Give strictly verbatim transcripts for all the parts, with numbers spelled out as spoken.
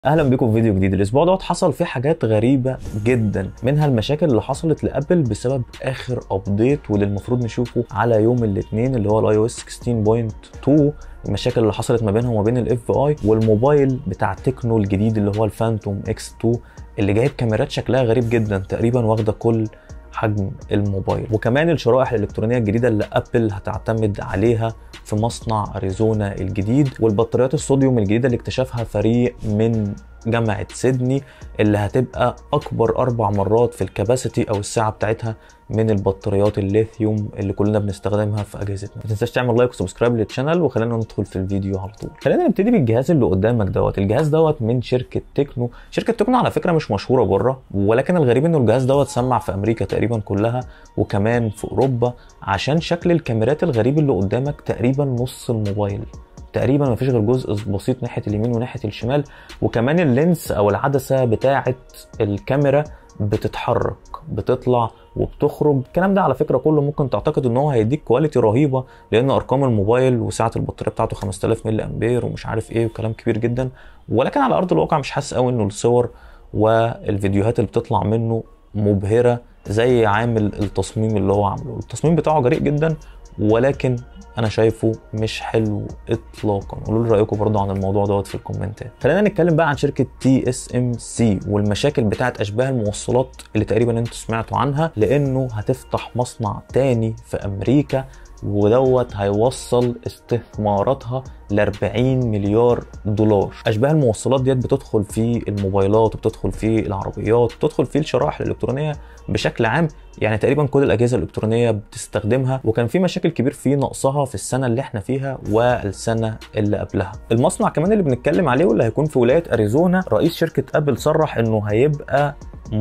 اهلا بكم في فيديو جديد. الاسبوع دوت حصل فيه حاجات غريبه جدا، منها المشاكل اللي حصلت لابل بسبب اخر ابديت واللي المفروض نشوفه على يوم الاثنين اللي هو الاي او اس ستاشر نقطة اتنين. المشاكل اللي حصلت ما بينها وما بين الاف اي والموبايل بتاع تكنو الجديد اللي هو الفانتوم اكس اتنين اللي جايب كاميرات شكلها غريب جدا، تقريبا واخده كل حجم الموبايل، وكمان الشرائح الالكترونيه الجديده اللي ابل هتعتمد عليها في مصنع اريزونا الجديد، والبطاريات الصوديوم الجديده اللي اكتشفها فريق من جامعه سيدني اللي هتبقى اكبر اربع مرات في الكباسيتي او السعه بتاعتها من البطاريات الليثيوم اللي كلنا بنستخدمها في اجهزتنا. ما تنساش تعمل لايك وسبسكرايب للشانل، وخلينا ندخل في الفيديو على طول. خلينا نبتدي بالجهاز اللي قدامك دوت. الجهاز دوت من شركه تكنو. شركه تكنو على فكره مش مشهوره بره، ولكن الغريب انه الجهاز دوت سمع في امريكا تقريبا كلها وكمان في اوروبا عشان شكل الكاميرات الغريب اللي قدامك. تقريبا نص الموبايل تقريبا ما فيش غير جزء بسيط ناحيه اليمين وناحيه الشمال، وكمان اللينس او العدسه بتاعه الكاميرا بتتحرك بتطلع وبتخرج. الكلام ده على فكره كله ممكن تعتقد ان هو هيديك كواليتي رهيبه، لان ارقام الموبايل وسعه البطاريه بتاعته خمسة آلاف ملي امبير ومش عارف ايه وكلام كبير جدا، ولكن على ارض الواقع مش حاسس قوي انه الصور والفيديوهات اللي بتطلع منه مبهره زي عامل التصميم اللي هو عامله. التصميم بتاعه جريء جدا، ولكن انا شايفه مش حلو اطلاقا. قولوا لي رايكم برضو عن الموضوع دوت في الكومنتات. خلينا نتكلم بقى عن شركه تي اس ام سي والمشاكل بتاعه اشباه الموصلات اللي تقريبا انتوا سمعتوا عنها، لانه هتفتح مصنع تاني في امريكا، ودوت هيوصل استثماراتها ل أربعين مليار دولار. اشباه الموصلات ديت بتدخل في الموبايلات وبتدخل في العربيات وبتدخل في الشرائح الالكترونيه بشكل عام، يعني تقريبا كل الاجهزه الالكترونيه بتستخدمها، وكان في مشاكل كبير في نقصها في السنه اللي احنا فيها والسنه اللي قبلها. المصنع كمان اللي بنتكلم عليه واللي هيكون في ولايه اريزونا، رئيس شركه ابل صرح انه هيبقى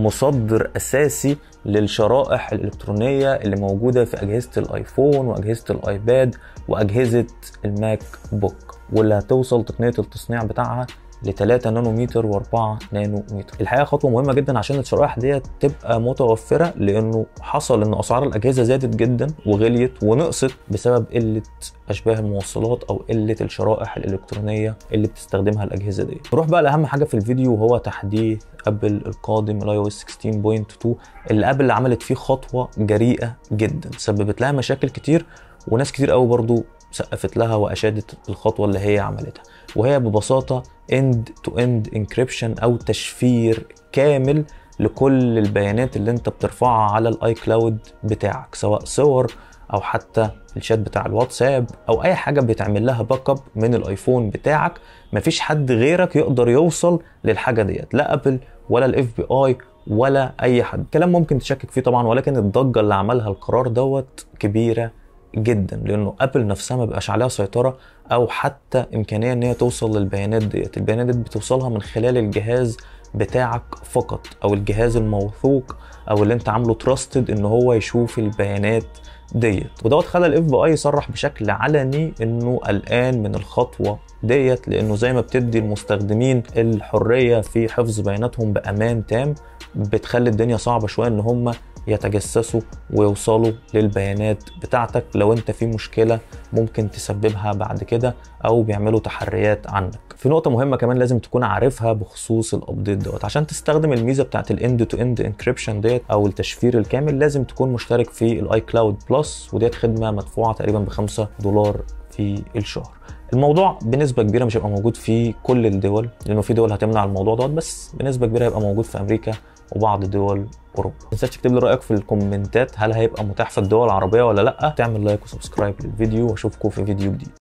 مصدر اساسي للشرائح الالكترونيه اللي موجوده في اجهزه الايفون واجهزه الايباد واجهزه الماك بوك، واللي هتوصل تقنيه التصنيع بتاعها ل ثلاثة نانومتر وأربعة نانومتر. الحقيقه خطوه مهمه جدا عشان الشرائح ديت تبقى متوفره، لانه حصل ان اسعار الاجهزه زادت جدا وغليت ونقصت بسبب قله اشباه الموصلات او قله الشرائح الالكترونيه اللي بتستخدمها الاجهزه دي. نروح بقى لاهم حاجه في الفيديو، وهو تحديث ابل القادم الاي او اس ستاشر نقطة اتنين اللي ابل عملت فيه خطوه جريئه جدا سببت لها مشاكل كتير، وناس كتير قوي برضو سقفت لها واشادت الخطوه اللي هي عملتها، وهي ببساطه end to end encryption او تشفير كامل لكل البيانات اللي انت بترفعها على الاي كلاود بتاعك، سواء صور او حتى الشات بتاع الواتساب او اي حاجه بتعمل لها باك اب من الايفون بتاعك. مفيش حد غيرك يقدر يوصل للحاجه ديت، لا ابل ولا الاف بي اي ولا اي حد. كلام ممكن تشكك فيه طبعا، ولكن الضجه اللي عملها القرار دوت كبيره جدا، لانه ابل نفسها ما بقاش عليها سيطره او حتى امكانيه ان هي توصل للبيانات ديت. البيانات دي بتوصلها من خلال الجهاز بتاعك فقط، او الجهاز الموثوق او اللي انت عامله تراستد ان هو يشوف البيانات ديت. ودوت خلى الاف بي اي يصرح بشكل علني انه قلقان من الخطوه ديت، لانه زي ما بتدي المستخدمين الحريه في حفظ بياناتهم بامان تام، بتخلي الدنيا صعبه شويه ان هم يتجسسوا ويوصلوا للبيانات بتاعتك لو انت في مشكله ممكن تسببها بعد كده، او بيعملوا تحريات عنك. في نقطه مهمه كمان لازم تكون عارفها بخصوص الابديت دوت، عشان تستخدم الميزه بتاعت الاند تو اند انكريبشن ديت او التشفير الكامل لازم تكون مشترك في الاي كلاود بلس، وديت خدمه مدفوعه تقريبا بخمسة دولار في الشهر. الموضوع بنسبه كبيره مش هيبقى موجود في كل الدول، لانه في دول هتمنع الموضوع دوت، بس بنسبه كبيره هيبقى موجود في امريكا وبعض دول اوروبا. ما تنساش تكتب لي رايك في الكومنتات، هل هيبقى متاح في الدول العربيه ولا لا؟ تعمل لايك وسبسكرايب للفيديو، واشوفكم في فيديو جديد.